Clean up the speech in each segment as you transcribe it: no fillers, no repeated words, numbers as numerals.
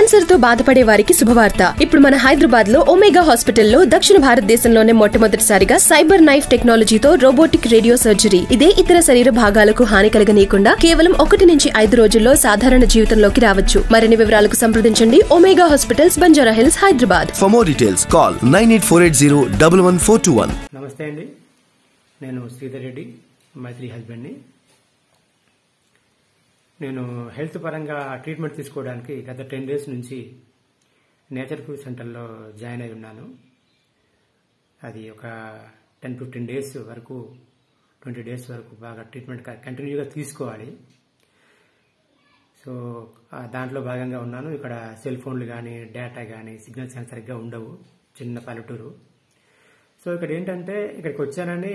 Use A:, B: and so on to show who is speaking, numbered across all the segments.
A: Cancer తో బాధపడే వారికి శుభవార్త. ఇప్పుడు మన హైదరాబాద్ లో ఒమేగా హాస్పిటల్లో దక్షిణ భారతదేశంలోనే మొట్టమొదటిసారిగా సైబర్ నైఫ్ టెక్నాలజీతో రోబోటిక్ రేడియో సర్జరీ. ఇదే ఇతర శరీర భాగాలకు హాని కలగనీయకుండా కేవలం 1 నుంచి 5 రోజుల్లో సాధారణ జీవితంలోకి రావచ్చు. మరిన్ని వివరాలకు సంప్రదించండి Omega Hospitals, Banjara Hills, Hyderabad.
B: For more details, call 9848011421.
C: నమస్తే అండి, నేను శ్రీధర్ రెడ్డి, మైత్రి హస్బెండ్ని. నేను హెల్త్ పరంగా ట్రీట్మెంట్ తీసుకోవడానికి గత 10 days నుంచి నేచర్ ఫుడ్ సెంటర్లో జాయిన్ అయి ఉన్నాను. అది ఒక 10-15 days వరకు, 20 days వరకు బాగా ట్రీట్మెంట్ కంటిన్యూగా తీసుకోవాలి. సో దాంట్లో భాగంగా ఉన్నాను. ఇక్కడ సెల్ ఫోన్లు కానీ, డేటా కానీ, సిగ్నల్స్ కానీ సరిగ్గా ఉండవు, చిన్న పల్లెటూరు. సో ఇక్కడ ఏంటంటే, ఇక్కడికి వచ్చానని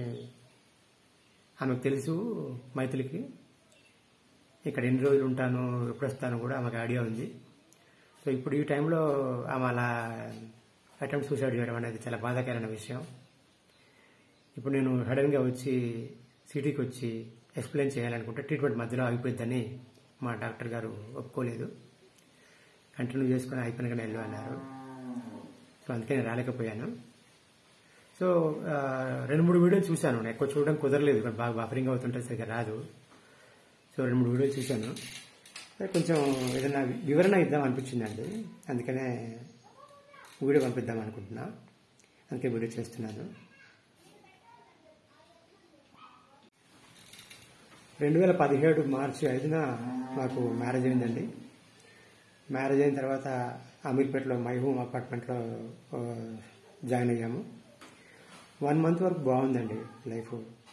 C: ఆమెకు తెలుసు, మైథిలికి. ఇక్కడ ఎన్ని రోజులు ఉంటాను, ఎప్పుడు వస్తాను కూడా ఆమెకు ఐడియా ఉంది. సో ఇప్పుడు ఈ టైంలో ఆమె అలా అటెంప్ట్ సూసైడ్ చేయడం అనేది చాలా బాధాకరమైన విషయం. ఇప్పుడు నేను సడన్గా వచ్చి సిటీకి వచ్చి ఎక్స్ప్లెయిన్ చేయాలనుకుంటే ట్రీట్మెంట్ మధ్యలో ఆగిపోద్దని మా డాక్టర్ గారు ఒప్పుకోలేదు. కంటిన్యూ చేసుకుని అయిపోయినగానే వెళ్ళు అన్నారు. సో అందుకే నేను రాలేకపోయాను. సో 2-3 వీడియోలు చూశాను. ఎక్కువ చూడడం కుదరలేదు, బాగా బఫరింగ్ అవుతుంటే సరిగ్గా రాదు. సో 2-3 వీడియోలు చూశాను. కొంచెం ఏదైనా వివరణ ఇద్దాం అనిపించిందండి, అందుకనే వీడియో పంపిద్దాం అనుకుంటున్నా. అందుకే వీడియో చేస్తున్నాను. 2017 మార్చి 5న మాకు మ్యారేజ్ అయిందండి. మ్యారేజ్ అయిన తర్వాత అమీర్పేటలో మై హోమ్ అపార్ట్మెంట్లో జాయిన్ అయ్యాము. 1 month వరకు బాగుందండి లైఫ్.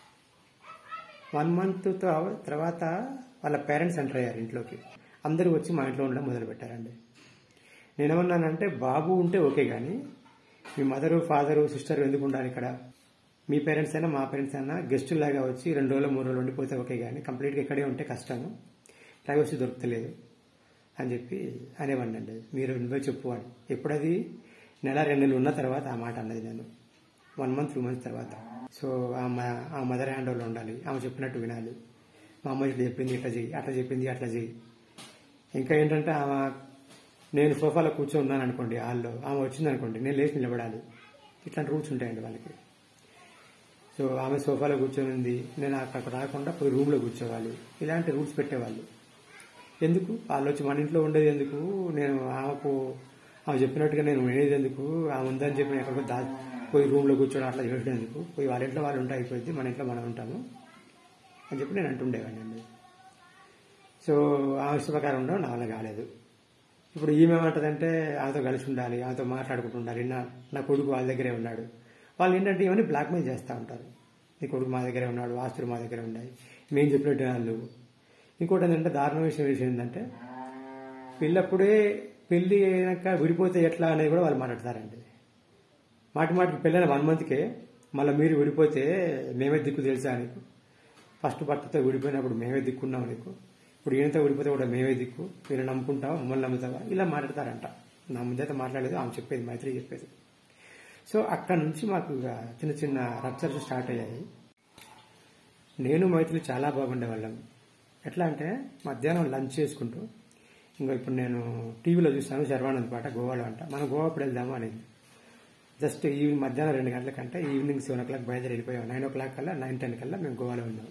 C: 1 month తర్వాత వాళ్ళ పేరెంట్స్ ఎంటర్ అయ్యారు ఇంట్లోకి. అందరూ వచ్చి మా ఇంట్లో ఉండడం మొదలుపెట్టారండి. నేనేమన్నానంటే, బాబు ఉంటే ఓకే, కానీ మీ మదరు, ఫాదరు, సిస్టర్ ఎందుకు ఉండాలి ఇక్కడ? మీ పేరెంట్స్ అయినా మా పేరెంట్స్ అయినా గెస్టులాగా వచ్చి 2 రోజులు 3 రోజులు ఉండిపోతే ఓకే, కానీ కంప్లీట్గా ఇక్కడే ఉంటే కష్టము, ప్రైవసీ దొరుకుతలేదు అని చెప్పి అనేవాడిని అండి. మీరు నువ్వే చెప్పు అని. ఎప్పుడది 1-2 నెలలు ఉన్న తర్వాత ఆ మాట అన్నది నేను. 1 month 2 months తర్వాత. సో ఆ మదర్ హ్యాండ్ ఓవర్లో ఉండాలి, ఆమె చెప్పినట్టు వినాలి. మా అమ్మ ఇట్లా చెప్పింది, ఇట్లా చెయ్యి, అట్లా చెప్పింది, అట్లా చెయ్యి. ఇంకా ఏంటంటే, ఆమె నేను సోఫాలో కూర్చొని అనుకోండి, హాల్లో ఆమె వచ్చింది అనుకోండి, నేను లేచి నిలబడాలి. ఇట్లాంటి రూల్స్ ఉంటాయండి వాళ్ళకి. సో ఆమె సోఫాలో కూర్చొని ఉంది, నేను అక్కడికి రాకుండా పోయి రూమ్లో కూర్చోవాలి. ఇలాంటి రూల్స్ పెట్టేవాళ్ళు. ఎందుకు వాళ్ళు వచ్చి మన ఇంట్లో ఉండేది ఎందుకు? నేను ఆమె చెప్పినట్టుగా నేను వినేది ఎందుకు? ఆమె ఉందని చెప్పి ఎక్కడికో పోయి రూమ్లో కూర్చోడం అట్లా చేయడం ఎందుకు? పోయి వాళ్ళ ఇంట్లో వాళ్ళు ఉంటే అయిపోయింది, మన ఇంట్లో మనం ఉంటాము అని చెప్పి నేను అంటుండేవాడిని అండి. సో ఆమె ఇష్టప్రకారం ఉండడం నా వల్ల కాలేదు. ఇప్పుడు ఈమె ఏమంటదంటే, ఆమెతో కలిసి ఉండాలి, ఆమెతో మాట్లాడుకుంటూ ఉండాలి. నా కొడుకు వాళ్ళ దగ్గరే ఉన్నాడు. వాళ్ళు ఏంటంటే ఇవన్నీ బ్లాక్మెయిల్ చేస్తూ ఉంటారు. నీ కొడుకు మా దగ్గరే ఉన్నాడు, ఆస్తులు మా దగ్గరే ఉన్నాయి, మేము చెప్పినట్టు వాళ్ళు. ఇంకోటి ఏంటంటే, దారుణ విషయం ఏంటంటే, పెళ్లి అయినాక విడిపోతే ఎట్లా అనేది కూడా వాళ్ళు మాట్లాడతారండి. మాటికి పెళ్ళైన 1 monthకే మళ్ళీ మీరు విడిపోతే మేమే దిక్కు తెలుసా నీకు? ఫస్ట్ భర్తతో విడిపోయినప్పుడు మేమే దిక్కున్నాం నీకు, ఇప్పుడు ఈయనతో విడిపోతే కూడా మేమే దిక్కు, మీరు నమ్ముకుంటావా, మమ్మల్ని నమ్ముతావా? ఇలా మాట్లాడతారంట. నా ముందైతే మాట్లాడలేదు, ఆమె చెప్పేది, మైత్రి చెప్పేది. సో అక్కడ నుంచి మాకు చిన్న చిన్న రప్చర్స్ స్టార్ట్ అయ్యాయి. నేను మైత్రి చాలా బాగుండేవాళ్ళం. ఎట్లా అంటే, మధ్యాహ్నం లంచ్ చేసుకుంటూ, ఇంకా ఇప్పుడు నేను టీవీలో చూస్తాను శర్వానంద్ పాట గోవాలో అంట, మనం గోవా అప్పుడు వెళ్దాము అనేది. జస్ట్ మధ్యాహ్నం 2 గంటలకంటే ఈవినింగ్ 7 o'clock బయలుదేరి వెళ్ళిపోయాం. 9 o'clock కల్లా 9-10 కల్లా మేము గోవాలో ఉన్నాం.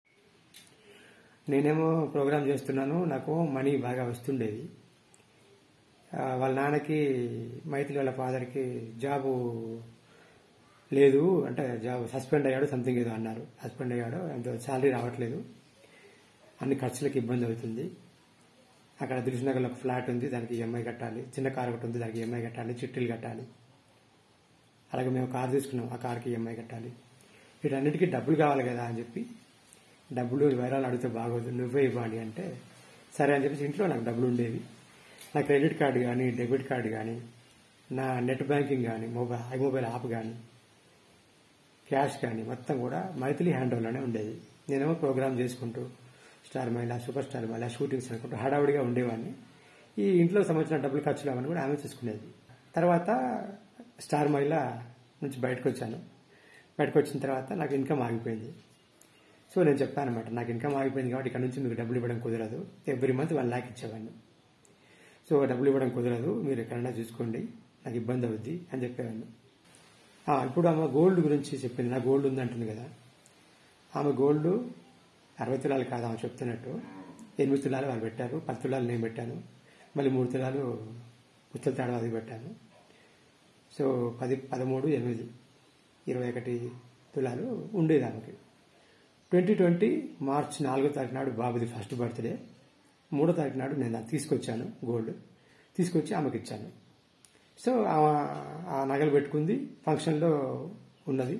C: నేనేమో ప్రోగ్రామ్ చేస్తున్నాను, నాకు మనీ బాగా వస్తుండేది. వాళ్ళ నాన్నకి, మైథిలి వాళ్ళ ఫాదర్కి జాబు లేదు అంటే, జాబ్ సస్పెండ్ అయ్యాడు, సంథింగ్ ఏదో అన్నారు. సస్పెండ్ అయ్యాడు, అంత శాలరీ రావట్లేదు, అన్ని ఖర్చులకు ఇబ్బంది అవుతుంది. అక్కడ దిల్సుఖ్నగర్లో ఒక ఫ్లాట్ ఉంది, దానికి ఈఎంఐ కట్టాలి. చిన్న కారు ఒకటి ఉంది, దానికి ఈఎంఐ కట్టాలి, చిట్టీలు కట్టాలి. అలాగే మేము కారు తీసుకున్నాం, ఆ కార్కి ఈఎంఐ కట్టాలి. వీటన్నిటికీ డబ్బులు కావాలి కదా అని చెప్పి, డబ్బులు వేరేవాళ్ళు అడిగితే బాగోదు, నువ్వే ఇవ్వాలి అంటే సరే అని చెప్పేసి ఇంట్లో నాకు డబ్బులు ఉండేవి. నా క్రెడిట్ కార్డు కానీ, డెబిట్ కార్డు కానీ, నా నెట్ బ్యాంకింగ్ కానీ, మొబైల్ యాప్ కానీ, క్యాష్ కానీ మొత్తం కూడా మైథిలి హ్యాండ్ ఓవర్లోనే ఉండేది. నేనేమో ప్రోగ్రామ్ చేసుకుంటూ స్టార్ మహిళ, సూపర్ స్టార్ మహిళ, షూటింగ్స్ అనుకుంటూ హడావుడిగా ఉండేవాడిని. ఈ ఇంట్లో సంబంధించిన డబ్బులు ఖర్చులు అవన్నీ కూడా ఆమె చూసుకునేది. తర్వాత స్టార్ మహిళ నుంచి బయటకు వచ్చాను. బయటకు వచ్చిన తర్వాత నాకు ఇన్కమ్ ఆగిపోయింది. సో నేను చెప్పాను అనమాట, నాకు ఇన్కమ్ ఆగిపోయింది కాబట్టి ఇక్కడ నుంచి మీకు డబ్బులు ఇవ్వడం కుదరదు. ఎవ్రీ మంత్ 1 lakh ఇచ్చేవాడిని. సో డబ్బులు ఇవ్వడం కుదరదు, మీరు ఎక్కడైనా చూసుకోండి, నాకు ఇబ్బంది అవుద్ది అని చెప్పాను. ఇప్పుడు ఆమె గోల్డ్ గురించి చెప్పింది, నా గోల్డ్ ఉంది అంటుంది కదా. ఆమె గోల్డ్ 60 తులాలు కాదు ఆమె చెప్తున్నట్టు, 8 తులాలు వాళ్ళు పెట్టారు, 10 తులాలు నేను పెట్టాను, మళ్ళీ 3 తులాలు పుస్తల తాడు అది పెట్టాను. సో 10, 13, 8, 21 తులాలు ఉండేది ఆమెకి. 2020 మార్చి 4వ తారీఖు నాడు బాబుది ఫస్ట్ బర్త్డే, 3వ తారీఖు నాడు నేను అది తీసుకొచ్చాను, గోల్డ్ తీసుకొచ్చి ఆమెకి ఇచ్చాను. సో ఆ నగలు పెట్టుకుంది, ఫంక్షన్లో ఉన్నది.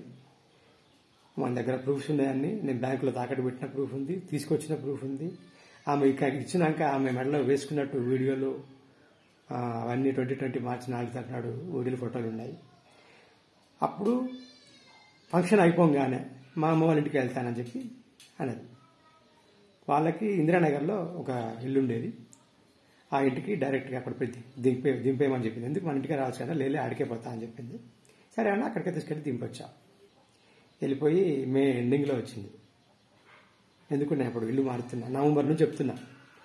C: మన దగ్గర ప్రూఫ్స్ ఉన్నాయని, నేను బ్యాంకులో తాకట్టు పెట్టిన ప్రూఫ్ ఉంది, తీసుకొచ్చిన ప్రూఫ్ ఉంది. ఆమె ఇక్కడ ఇచ్చినాక ఆమె మెడలో వేసుకున్నట్టు వీడియోలు అవన్నీ 2020 మార్చి 4వ తారీఖు నాడు వీడియోలు, ఫోటోలు ఉన్నాయి. అప్పుడు ఫంక్షన్ అయిపోగానే మా అమ్మ వాళ్ళ ఇంటికి వెళ్తానని చెప్పి అన్నది. వాళ్ళకి ఇందిరానగర్లో ఒక ఇల్లు ఉండేది, ఆ ఇంటికి డైరెక్ట్గా అక్కడ పెట్టి దింపేయమని చెప్పింది. ఎందుకు మన ఇంటికి రావచ్చు కదా, లేలే అడిగే పోతా అని చెప్పింది. సరే అన్న అక్కడికి తీసుకెళ్ళి దింపొచ్చా. వెళ్ళిపోయి మే ఎండింగ్లో వచ్చింది. ఎందుకు నేను ఇప్పుడు ఇల్లు మారుతున్నా, నవంబర్ నుంచి చెప్తున్నా,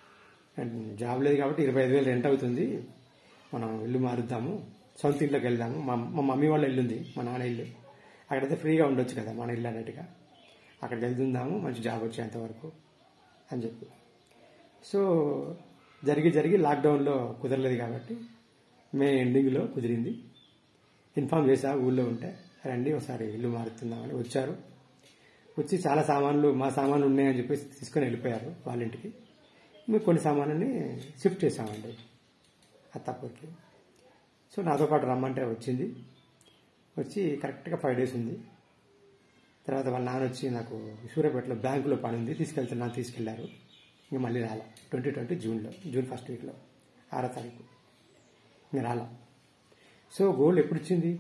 C: జాబ్ లేదు కాబట్టి 25,000 రెంట్ అవుతుంది, మనం ఇల్లు మారుద్దాము, సొంత ఇంట్లోకి వెళ్దాము. మా మమ్మీ వాళ్ళ ఇల్లు ఉంది, మా నాన్న ఇల్లు, అక్కడైతే ఫ్రీగా ఉండొచ్చు కదా మన ఇల్లు అన్నట్టుగా, అక్కడికి వెళ్తుందాము మంచి జాబ్ వచ్చేంత వరకు అని చెప్పి. సో జరిగి లాక్డౌన్లో కుదరలేదు కాబట్టి మే ఎండింగ్లో కుదిరింది. ఇన్ఫామ్ చేశా ఊళ్ళో ఉంటే, రండి ఒకసారి ఇల్లు మారుతున్నామని. వచ్చారు, వచ్చి చాలా సామాన్లు, మా సామాన్లు ఉన్నాయని చెప్పేసి తీసుకొని వెళ్ళిపోయారు వాళ్ళ ఇంటికి. మేము కొన్ని సామాన్లని షిఫ్ట్ చేసామండి అత్తాపూర్కి. సో నాతో పాటు రమ్మంటే వచ్చింది. వచ్చి కరెక్ట్గా 5 days ఉంది. తర్వాత వాళ్ళ నాన్న వచ్చి నాకు సూర్యాపేటలో బ్యాంకులో పని ఉంది, తీసుకెళ్తున్నాను, తీసుకెళ్లారు. ఇంకా మళ్ళీ రాలా. 2020 జూన్ ఫస్ట్ వీక్లో 6వ తారీఖు ఇంకా రాలా. సో గోల్డ్ ఎప్పుడు ఇచ్చింది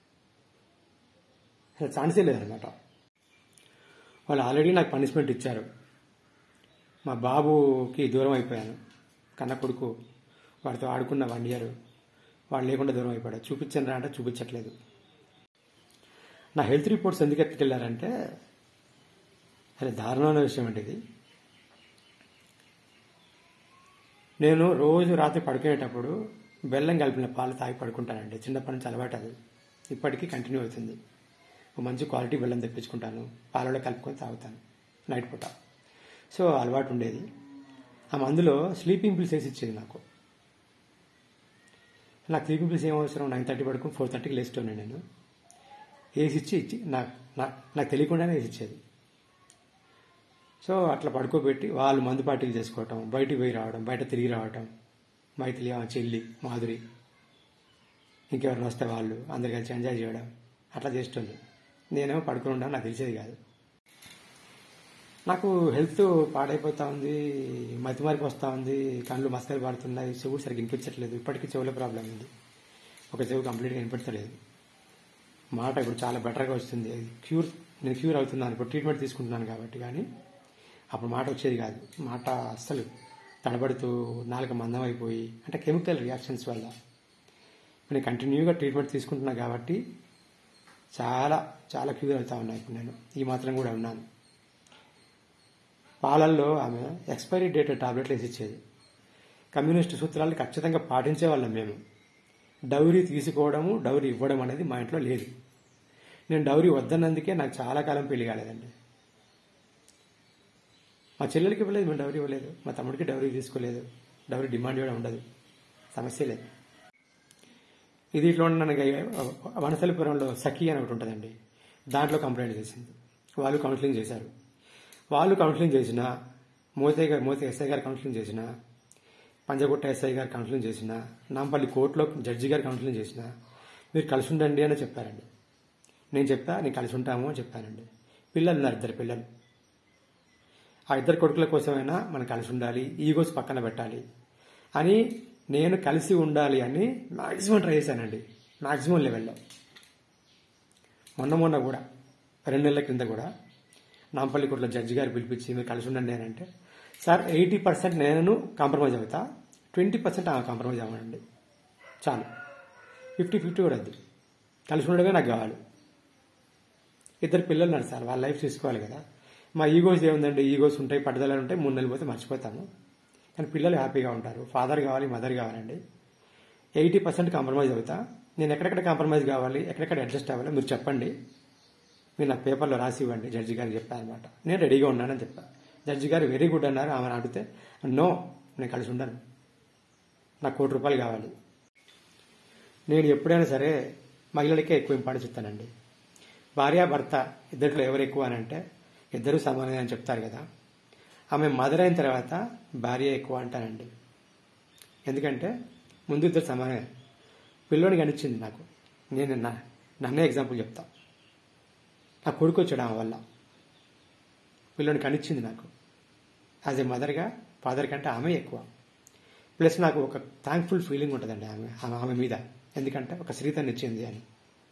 C: అసలు ఛాన్సే లేదనమాట. వాళ్ళు ఆల్రెడీ నాకు పనిష్మెంట్ ఇచ్చారు. మా బాబుకి దూరం అయిపోయాను, కన్న కొడుకు, వాడితో ఆడుకున్న 1 year వాడు లేకుండా దూరం అయిపోయాడు. చూపించండి రా అంటే చూపించట్లేదు. నా హెల్త్ రిపోర్ట్స్ ఎందుకు ఎత్తుకెళ్లారంటే, అసలు దారుణమైన విషయం అంటే ఇది. నేను రోజు రాత్రి పడుకునేటప్పుడు బెల్లం కలిపిన పాలు తాగి పడుకుంటానండి. చిన్నప్పటి నుంచి అలవాటు అది, ఇప్పటికీ కంటిన్యూ అవుతుంది. ఒక మంచి క్వాలిటీ బెల్లం తెప్పించుకుంటాను, పాలలో కలుపుకొని తాగుతాను నైట్ పూట. సో అలవాటు ఉండేది. ఆ మందులో స్లీపింగ్ పిల్స్ వేసి ఇచ్చేది నాకు. స్లీపింగ్ పిల్స్ ఏం అవసరం, 9:30 పడుకుని 4:30కి లేస్తున్నాను నేను. వేసి ఇచ్చి నాకు తెలియకుండానే వేసి ఇచ్చేది. సో అట్లా పడుకోబెట్టి వాళ్ళు మందు పార్టీలు చేసుకోవటం, బయటికి పోయి రావడం, బయట తిరిగి రావటం, మైథిలి, చెల్లి, మాధురి, ఇంకెవరిని వస్తే వాళ్ళు అందరు కలిసి ఎంజాయ్ చేయడం, అట్లా చేస్తుంది. నేనేమో పడుకుని ఉండడం నాకు తెలిసేది కాదు. నాకు హెల్త్ పాడైపోతా ఉంది, మతిమారికి వస్తూ ఉంది, కళ్ళు మస్కలు పడుతున్నాయి, చెవుడు సరిగ్గా వినిపించట్లేదు. ఇప్పటికీ చెవుల ప్రాబ్లం ఉంది, ఒక చెవు కంప్లీట్గా వినిపించలేదు. మాట ఇప్పుడు చాలా బెటర్గా వస్తుంది. నేను క్యూర్ అవుతున్నాను ఇప్పుడు, ట్రీట్మెంట్ తీసుకుంటున్నాను కాబట్టి. కానీ అప్పుడు మాట వచ్చేది కాదు. మాట అస్సలు తడబడుతూ, నాలుక మందం అయిపోయి, అంటే కెమికల్ రియాక్షన్స్ వల్ల. నేను కంటిన్యూగా ట్రీట్మెంట్ తీసుకుంటున్నాను కాబట్టి చాలా చాలా క్యూర్ అవుతా ఉన్నాను ఇప్పుడు. నేను ఈ మాత్రం కూడా ఉన్నాను. పాలల్లో ఆమె ఎక్స్పైరీ డేట్ టాబ్లెట్లు వేసి ఇచ్చేది. కమ్యూనిస్టు సూత్రాలను ఖచ్చితంగా పాటించేవాళ్ళం మేము. డౌరీ తీసుకోవడము, డౌరీ ఇవ్వడం అనేది మా ఇంట్లో లేదు. నేను డౌరీ వద్దన్నందుకే నాకు చాలా కాలం పెళ్లి కాలేదండి. మా చెల్లెలకి ఇవ్వలేదు, మేము డౌరీ ఇవ్వలేదు. మా తమ్ముడికి డౌరీ తీసుకోలేదు. డౌరీ డిమాండ్ కూడా ఉండదు, సమస్య లేదు. ఇది ఇట్లా ఉండడానికి వనసలిపురంలో సఖీ అని ఒకటి ఉంటుందండి, దాంట్లో కంప్లైంట్ చేసింది. వాళ్ళు కౌన్సిలింగ్ చేశారు. వాళ్ళు కౌన్సిలింగ్ చేసిన, మోతే ఎస్ఐ గారు కౌన్సిలింగ్ చేసిన, పంజగుట్ట ఎస్ఐ గారు కౌన్సిలింగ్ చేసిన, నాంపల్లి కోర్టులో జడ్జి గారు కౌన్సిలింగ్ చేసిన, మీరు కలిసి ఉండండి అని చెప్పారండి. నేను కలిసి ఉంటాము అని చెప్పానండి. పిల్లలు ఉన్నారు, 2 పిల్లలు. ఆ 2 కొడుకుల కోసమైనా మనం కలిసి ఉండాలి, ఈగోస్ పక్కన పెట్టాలి అని నేను కలిసి ఉండాలి అని మాక్సిమం ట్రై చేశానండి, మాక్సిమం లెవెల్లో. మొన్న కూడా 2 నెలల క్రింద కూడా నాంపల్లి కోర్టులో జడ్జి గారు పిలిపించి మీరు కలిసి ఉండండి అని అంటే, సార్ 80% నేను కాంప్రమైజ్ అవుతా, 20% ఆమె కాంప్రమైజ్ అవ్వనండి, చాలు, 50-50 కూడా వద్దు, కలిసి ఉండడమే నాకు కావాలి. 2 పిల్లలు ఉన్నారు సార్, వాళ్ళ లైఫ్ చూసుకోవాలి కదా. మా ఈగోస్ ఏముందండి, ఈగోస్ ఉంటాయి, పట్టుదలలు ఉంటాయి, 3 నెలలు పోతే మర్చిపోతాము. కానీ పిల్లలు హ్యాపీగా ఉంటారు. ఫాదర్ కావాలి, మదర్ కావాలండి. 80% కాంప్రమైజ్ అవుతా. నేను ఎక్కడెక్కడ కాంప్రమైజ్ కావాలి, ఎక్కడెక్కడ అడ్జస్ట్ అవ్వాలి మీరు చెప్పండి, మీరు నాకు పేపర్లో రాసి ఇవ్వండి జడ్జి గారికి చెప్పాను అనమాట. నేను రెడీగా ఉన్నానని చెప్పాను. జడ్జి గారు వెరీ గుడ్ అన్నారు. ఆమెను అడిగితే నో, నేను కలిసి ఉండను, నాకు ₹1,00,00,000 కావాలి. నేను ఎప్పుడైనా సరే మహిళలకే ఎక్కువ ఇంపార్టెన్స్ ఇస్తానండి. భార్యాభర్త ఇద్దరిలో ఎవరు ఎక్కువ అని అంటే ఇద్దరు సమానమే అని చెప్తారు కదా. ఆమె మదర్ అయిన తర్వాత భార్య ఎక్కువ అంటానండి. ఎందుకంటే ముందు ఇద్దరు సమానమే. పిల్లోని కనిచ్చింది నాకు. నేను నన్నే ఎగ్జాంపుల్ చెప్తా. నా కొడుకు వచ్చాడు ఆమె వల్ల. పిల్లోని కనిచ్చింది నాకు. యాజ్ ఏ మదర్గా ఫాదర్ కంటే ఆమె ఎక్కువ. ప్లస్ నాకు ఒక థ్యాంక్ఫుల్ ఫీలింగ్ ఉంటుందండి ఆమె మీద. ఎందుకంటే ఒక శ్రీతన్ని ఇచ్చింది అని.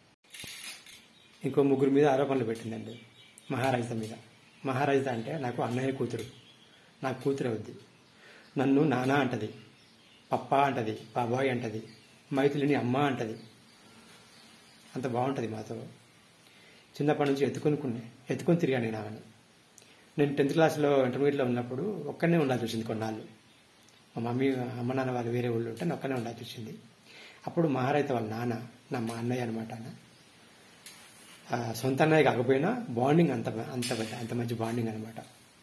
C: ఇంకో 3 మీద ఆరోపణలు పెట్టిందండి. మహారాజత మీద. మహారాజత అంటే నాకు అన్నయ్య కూతురు, నాకు కూతురు అవుద్ది. నన్ను నానా అంటది, పప్పా అంటది, బాబాయ్ అంటది, మైథిలిని అమ్మ అంటది. అంత బాగుంటుంది మాతో. చిన్నప్పటి నుంచి ఎత్తుకొని తిరిగాను నేను ఆమెను. నేను 10th క్లాస్లో ఇంటర్మీడియట్లో ఉన్నప్పుడు ఒక్కనే ఉండాల్సి వచ్చింది కొన్నాళ్ళు. మా మమ్మీ అమ్మ నాన్న వాళ్ళు వేరే ఊళ్ళో ఉంటే నేను ఒక్కనే ఉండాల్సి వచ్చింది. అప్పుడు మహారాజత వాళ్ళ నాన్న మా అన్నయ్య అనమాట. సొంత అన్నయ్య కాకపోయినా బాండింగ్ అంత మంచి బాండింగ్ అనమాట.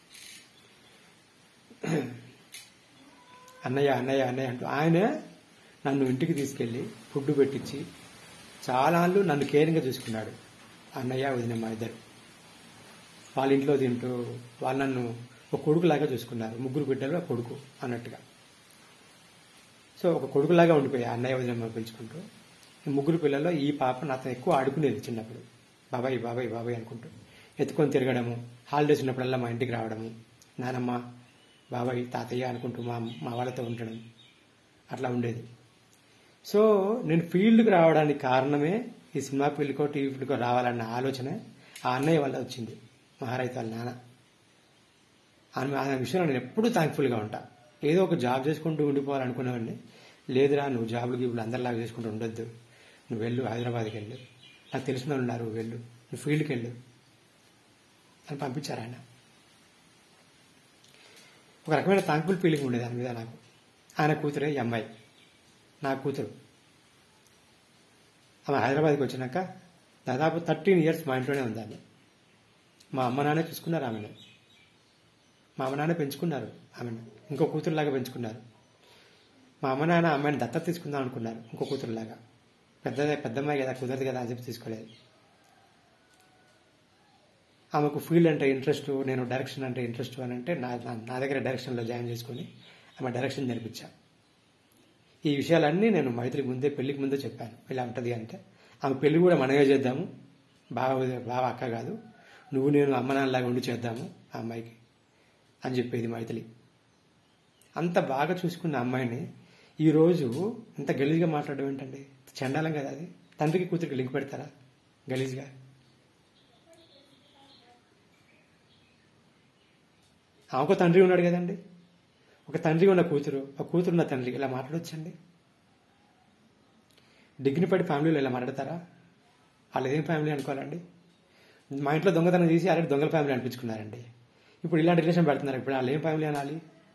C: అన్నయ్య అన్నయ్య అన్నయ్య అంటూ ఆయన నన్ను ఇంటికి తీసుకెళ్లి ఫుడ్ పెట్టించి చాలా నన్ను కేరింగ్గా చూసుకున్నాడు. అన్నయ్య వదిన మా ఇద్దరు వాళ్ళ ఇంట్లో తింటూ వాళ్ళు నన్ను ఒక కొడుకులాగా చూసుకున్నారు. 3 బిడ్డలు ఒక కొడుకు అన్నట్టుగా. సో ఒక కొడుకులాగా ఉండిపోయా అన్నయ్య వదిన పెంచుకుంటూ. ఈ 3 పిల్లల్లో ఈ పాప నాతో ఎక్కువ ఆడుకునేది చిన్నప్పుడు. బాబాయ్ బాబాయ్ బాబాయ్ అనుకుంటూ ఎత్తుకొని తిరగడము, హాలిడేస్ ఉన్నప్పుడల్లా మా ఇంటికి రావడము, నానమ్మ బాబాయ్ తాతయ్య అనుకుంటూ మా వాళ్ళతో ఉండడం అట్లా ఉండేది. సో నేను ఫీల్డ్కి రావడానికి కారణమే ఈ సినిమా ఫీల్డ్కో టీవీ ఫీల్డ్కో రావాలన్న ఆలోచన ఆ అన్నయ్య వల్ల వచ్చింది. మహారాజు వాళ్ళ నాన్న. ఆ విషయంలో నేను ఎప్పుడూ థ్యాంక్ఫుల్గా ఉంటా. ఏదో ఒక జాబ్ చేసుకుంటూ ఉండిపోవాలనుకునేవాడిని. లేదురా, నువ్వు జాబులు గీబులు అందరిలాగా చేసుకుంటూ ఉండొద్దు, నువ్వు వెళ్ళు, హైదరాబాద్కి వెళ్ళు, నాకు తెలిసిన వాళ్ళు ఉన్నారు, వెళ్ళు, నువ్వు ఫీల్డ్కి వెళ్ళు అని పంపించారు ఆయన. ఒక రకమైన థ్యాంక్ఫుల్ ఫీలింగ్ ఉండేది దాని మీద నాకు. ఆయన కూతురే ఈ అమ్మాయి, నా కూతురు. ఆమె హైదరాబాద్కి వచ్చినాక దాదాపు 13 years మా ఇంట్లోనే ఉంది ఆమె. మా అమ్మ నాన్నే చూసుకున్నారు ఆమెను. మా అమ్మ నాన్న పెంచుకున్నారు ఆమెను, ఇంకో కూతురులాగా పెంచుకున్నారు. మా అమ్మ నాన్న అమ్మాయిని దత్తత తీసుకుందాం అనుకున్నారు, ఇంకో కూతురులాగా. పెద్దమ్మాయి కదా, కుదరదు కదా అని చెప్పి తీసుకోలేదు. ఆమెకు ఫీల్డ్ అంటే ఇంట్రెస్ట్, నేను డైరెక్షన్ అంటే ఇంట్రెస్ట్ అని అంటే నా దగ్గర డైరెక్షన్లో జాయిన్ చేసుకుని ఆమె డైరెక్షన్ నేర్పించా. ఈ విషయాలన్నీ నేను మైత్రి పెళ్లికి ముందే చెప్పాను. ఇలా ఉంటుంది అంటే ఆమె పెళ్లి కూడా మనమే చేద్దాము, బావ అక్క కాదు, నువ్వు నేను అమ్మ నాన్నలాగా ఉండి చేద్దాము ఆ అమ్మాయికి అని చెప్పేది మైథిలి. అంత బాగా చూసుకున్న అమ్మాయిని ఈరోజు ఇంత గలీజ్గా మాట్లాడడం ఏంటండి? చండాలం కదా అది. తండ్రికి కూతురికి లింక్ పెడతారా గలీజ్గా? ఆమెకు తండ్రి ఉన్నాడు కదండి. ఒక తండ్రి ఉన్న కూతురు, ఒక కూతురున్న తండ్రి ఇలా మాట్లాడొచ్చండి? డిగ్నిఫైడ్ ఫ్యామిలీలో ఇలా మాట్లాడతారా? వాళ్ళు ఏం ఫ్యామిలీ అనుకోవాలండి? మా ఇంట్లో దొంగతనం చేసి ఆల్రెడీ దొంగల ఫ్యామిలీ అనిపించుకున్నారండి. ఇప్పుడు ఇలాంటి రిలేషన్ పెడుతున్నారు. ఇప్పుడు వాళ్ళు ఏం ఫ్యామిలీ అనాలి?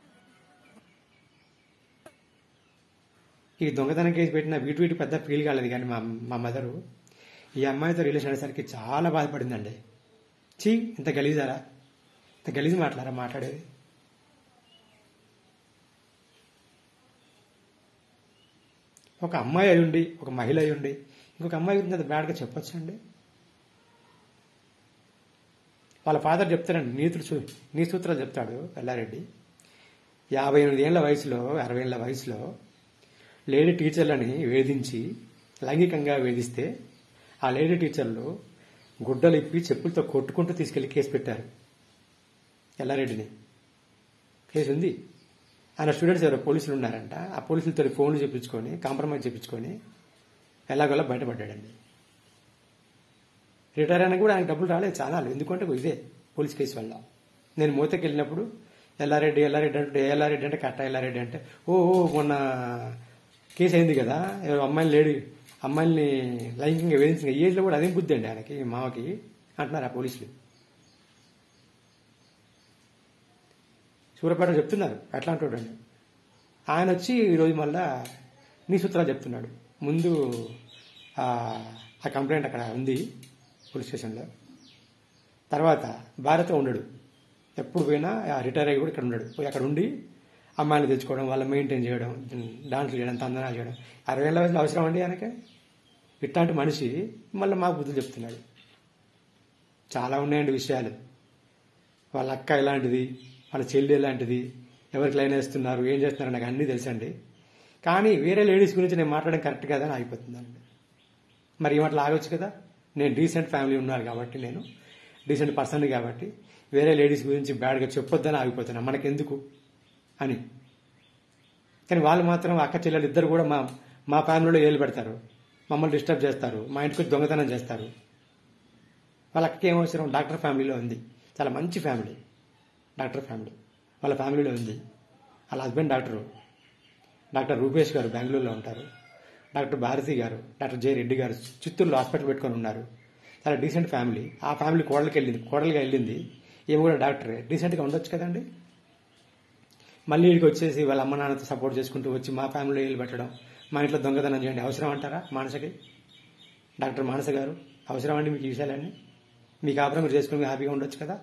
C: ఈ దొంగతనం కేసు పెట్టిన వీటి పెద్ద ఫీల్ కాలేదు. కానీ మా మదరు ఈ అమ్మాయితో రిలేషన్ అనేసరికి చాలా బాధపడిందండి. ఇంత గలీజారా, ఇంత గలీజ్ మాట్లాడేది. ఒక అమ్మాయి అయి ఉండి, ఒక మహిళ అయి ఉండి ఇంకొక అమ్మాయి గురించి అంత బ్యాడ్గా చెప్పొచ్చండి? వాళ్ళ ఫాదర్ చెప్తారండి, నీ సూత్రాలు చెప్తాడు ఎల్లారెడ్డి. 58 ఏళ్ల వయసులో, 60 ఏళ్ల వయసులో లేడీ టీచర్లని వేధించి లైంగికంగా వేధిస్తే ఆ లేడీ టీచర్లు గుడ్డలు ఇప్పి చెప్పులతో కొట్టుకుంటూ తీసుకెళ్లి కేసు పెట్టారు ఎల్లారెడ్డిని. కేసు ఉంది. ఆయన స్టూడెంట్స్ ఎవరో పోలీసులు ఉన్నారంట. ఆ పోలీసులతో ఫోన్లు చెప్పించుకొని కాంప్రమైజ్ చెప్పించుకొని ఎలాగోలా బయటపడ్డాడండి. రిటైర్ అయినా కూడా ఆయన డబ్బులు రాలేదు చాలా. ఎందుకంటే ఇదే పోలీస్ కేసు వల్ల. నేను మూతకి వెళ్ళినప్పుడు ఎల్లారెడ్డి అంటే కట్ట ఎల్లారెడ్డి అంటే మొన్న కేసు అయింది కదా, అమ్మాయిల్ని లైంగికంగా వేధించిన ఈ ఏజ్లో కూడా అదేం బుద్ధి అండి ఆయనకి, మామకి అంటున్నారు ఆ పోలీసులు. సూర్యాపేట చెప్తున్నారు ఎట్లా అంటాడండి. ఆయన వచ్చి ఈరోజు మళ్ళా నీ సూత్రాలు చెప్తున్నాడు. ముందు ఆ కంప్లైంట్ అక్కడ ఉంది పోలీస్ స్టేషన్లో. తర్వాత భార్యతో ఉండడు, ఎప్పుడు పోయినా రిటైర్ అయ్యి కూడా ఇక్కడ ఉండడు. పోయి అక్కడ ఉండి అమ్మాయిలు తెచ్చుకోవడం, వాళ్ళ మెయింటైన్ చేయడం, డాన్సులు చేయడం, తందనాలు చేయడం. 60 ఏళ్ళ వయసులో అవసరం అండి ఆయనకే? ఇట్లాంటి మనిషి మళ్ళీ మాకు బుద్ధులు చెప్తున్నాడు. చాలా ఉన్నాయండి విషయాలు. వాళ్ళ అక్క ఎలాంటిది, వాళ్ళ చెల్లి ఎలాంటిది, ఎవరికి లైన్ వేస్తున్నారు, ఏం చేస్తున్నారు నాకు అన్నీ తెలుసండి. కానీ వేరే లేడీస్ గురించి నేను మాట్లాడడం కరెక్ట్ కదా అని అయిపోతుందండి. మరి ఈ మాటలు ఆగొచ్చు కదా. నేను డీసెంట్ ఫ్యామిలీ ఉన్నారు కాబట్టి, నేను డీసెంట్ పర్సన్ కాబట్టి వేరే లేడీస్ గురించి బ్యాడ్గా చెప్పొద్దని ఆగిపోతున్నా, మనకెందుకు అని. కానీ వాళ్ళు మాత్రం అక్క చెల్లెలు ఇద్దరు కూడా మా ఫ్యామిలీలో ఏళ్ళు పెడతారు, మమ్మల్ని డిస్టర్బ్ చేస్తారు, మా ఇంటికి వచ్చి దొంగతనం చేస్తారు. వాళ్ళ అక్కకి ఏమవసరం? డాక్టర్ ఫ్యామిలీలో ఉంది, చాలా మంచి ఫ్యామిలీ, డాక్టర్ ఫ్యామిలీ వాళ్ళ ఫ్యామిలీలో ఉంది. వాళ్ళ హస్బెండ్ డాక్టర్ రూపేష్ గారు బెంగళూరులో ఉంటారు, డాక్టర్ భారతి గారు, డాక్టర్ జే రెడ్డి గారు చిత్తూరులో హాస్పిటల్ పెట్టుకొని ఉన్నారు. చాలా డీసెంట్ ఫ్యామిలీ. ఆ ఫ్యామిలీ కోడలుగా వెళ్ళింది, ఏమి కూడా డాక్టరే, డీసెంట్గా ఉండొచ్చు కదండి. మళ్ళీ ఇక్కడికి వచ్చేసి వాళ్ళ అమ్మ నాన్నతో సపోర్ట్ చేసుకుంటూ వచ్చి మా ఫ్యామిలీలో ఏళ్ళు పెట్టడం, మా ఇంట్లో దొంగతనం చేయండి అవసరం అంటారా మానసకి? డాక్టర్ మానస గారు, అవసరం అండి మీకు ఈ విషయాలన్నీ? మీ కాపురం మీరు చేసుకుని హ్యాపీగా ఉండొచ్చు కదా.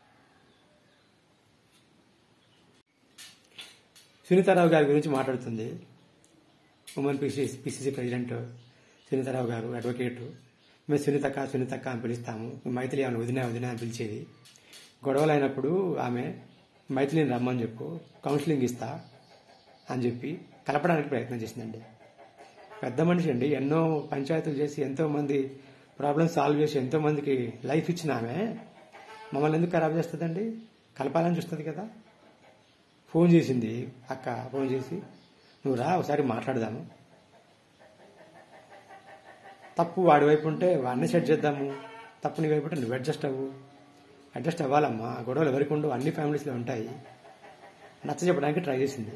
C: సునీతారావు గారి గురించి మాట్లాడుతుంది. ఉమెన్ పిసిసి ప్రెసిడెంట్ సునీతారావు గారు, అడ్వకేటు. మేము సునీతక్క అని పిలుస్తాము. మైథిలి ఆమెను వదిన అని పిలిచేది. గొడవలు అయినప్పుడు ఆమె మైథిలిని రమ్మని చెప్పు, కౌన్సిలింగ్ ఇస్తా అని చెప్పి కలపడానికి ప్రయత్నం చేసిందండి. పెద్ద మనిషి అండి, ఎన్నో పంచాయతీలు చేసి ఎంతో మంది ప్రాబ్లమ్స్ సాల్వ్ చేసి ఎంతో మందికి లైఫ్ ఇచ్చిన ఆమె మమ్మల్ని ఎందుకు ఖరాబ్ చేస్తుందండి? కలపాలని చూస్తుంది కదా. ఫోన్ చేసింది అక్క, ఫోన్ చేసి నువ్వు రా ఒకసారి మాట్లాడదాము, తప్పు వాడి వైపు ఉంటే వాడిని సెట్ చేద్దాము, తప్పు నీ వైపు ఉంటే నువ్వు అడ్జస్ట్ అవ్వాలమ్మా. గొడవలు ఎవరికి ఉండవు, అన్ని ఫ్యామిలీస్లో ఉంటాయి. నచ్చ చెప్పడానికి ట్రై చేసింది.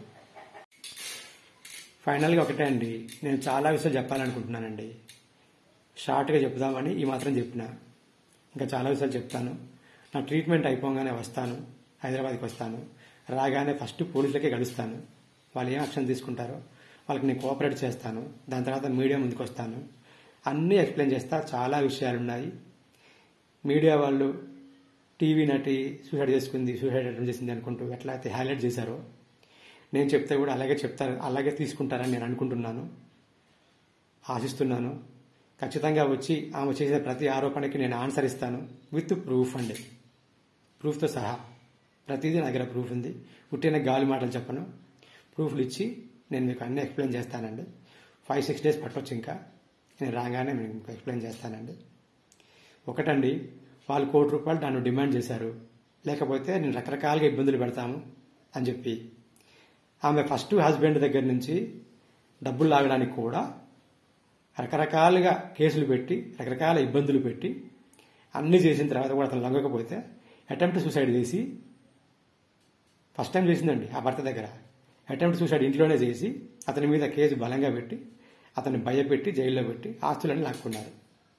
C: ఫైనల్గా ఒకటే అండి, నేను చాలా విషయాలు చెప్పాలనుకుంటున్నానండి. షార్ట్గా చెప్దామని ఈ మాత్రం చెప్పిన, ఇంకా చాలా విషయాలు చెప్తాను. నా ట్రీట్మెంట్ అయిపోగానే వస్తాను, హైదరాబాద్కి వస్తాను. రాగానే ఫస్ట్ పోలీసులకే గడుస్తాను. వాళ్ళు ఏం యాక్షన్ తీసుకుంటారో వాళ్ళకి నేను కోఆపరేట్ చేస్తాను. దాని తర్వాత మీడియా ముందుకు వస్తాను, అన్నీ ఎక్స్ప్లెయిన్ చేస్తా. చాలా విషయాలు ఉన్నాయి. మీడియా వాళ్ళు టీవీ నటి సూసైడ్ అటెంప్ట్ చేసింది అనుకుంటూ ఎట్లయితే హైలైట్ చేశారో, నేను చెప్తే కూడా అలాగే తీసుకుంటారని నేను అనుకుంటున్నాను, ఆశిస్తున్నాను. ఖచ్చితంగా వచ్చి ఆమె చేసిన ప్రతి ఆరోపణకి నేను ఆన్సర్ ఇస్తాను, విత్ ప్రూఫ్ అండి, ప్రూఫ్తో సహా. ప్రతిదీ నా దగ్గర ప్రూఫ్ ఉంది. ఉట్టిన గాలి మాటలు చెప్పను, ప్రూఫ్లు ఇచ్చి నేను మీకు అన్నీ ఎక్స్ప్లెయిన్ చేస్తానండి. 5-6 days పట్టొచ్చు. ఇంకా నేను రాగానే మీకు ఎక్స్ప్లెయిన్ చేస్తానండి. ఒకటండి, వాళ్ళు ₹1 కోటి నన్ను డిమాండ్ చేశారు, లేకపోతే నేను రకరకాలుగా ఇబ్బందులు పెడతాము అని చెప్పి. ఆమె ఫస్ట్ హస్బెండ్ దగ్గర నుంచి డబ్బులు లాగడానికి కూడా రకరకాలుగా కేసులు పెట్టి, రకరకాల ఇబ్బందులు పెట్టి, అన్నీ చేసిన తర్వాత కూడా అతను లొంగకపోతే అటెంప్ట్ సూసైడ్ చేసి, ఫస్ట్ టైం చేసిందండి ఆ భర్త దగ్గర. అటెంప్ట్ సూసైడ్ ఇంట్లోనే చేసి అతని మీద కేసు బలంగా పెట్టి, అతన్ని భయపెట్టి జైల్లో పెట్టి ఆస్తులన్నీ లాక్కున్నారు.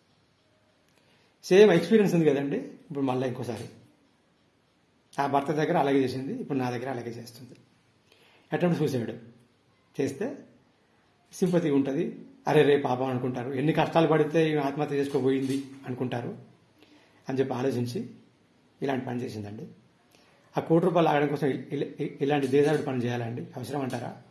C: సేమ్ ఎక్స్పీరియన్స్ ఉంది కదండి. ఇప్పుడు మళ్ళీ ఇంకోసారి ఆ భర్త దగ్గర అలాగే చేసింది, ఇప్పుడు నా దగ్గర అలాగే చేస్తుంది. అటెంప్ట్ సూసైడ్ చేస్తే సింపతి ఉంటుంది. అరే రే పాపం అనుకుంటారు, ఎన్ని కష్టాలు పడితే ఆత్మహత్య చేసుకోబోయింది అనుకుంటారు అని చెప్పి ఆలోచించి ఇలాంటి పని చేసిందండి. ఆ ₹1 కోటి ఆగడం కోసం ఇలాంటి దేశాడు పని చేయాలండి? అవసరం అంటారా?